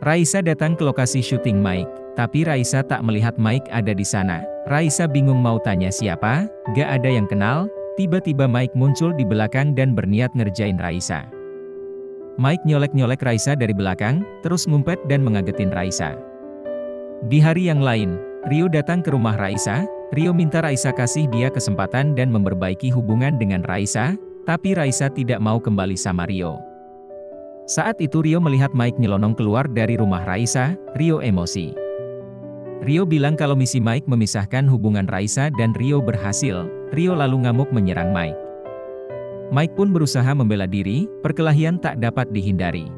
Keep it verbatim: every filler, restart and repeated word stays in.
Raisa datang ke lokasi syuting Mike, tapi Raisa tak melihat Mike ada di sana. Raisa bingung mau tanya siapa, gak ada yang kenal. Tiba-tiba Mike muncul di belakang dan berniat ngerjain Raisa. Mike nyolek-nyolek Raisa dari belakang, terus ngumpet dan mengagetin Raisa. Di hari yang lain, Rio datang ke rumah Raisa. Rio minta Raisa kasih dia kesempatan dan memperbaiki hubungan dengan Raisa, tapi Raisa tidak mau kembali sama Rio. Saat itu Rio melihat Mike nyelonong keluar dari rumah Raisa. Rio emosi. Rio bilang kalau misi Mike memisahkan hubungan Raisa dan Rio berhasil. Rio lalu ngamuk menyerang Mike. Mike pun berusaha membela diri, perkelahian tak dapat dihindari.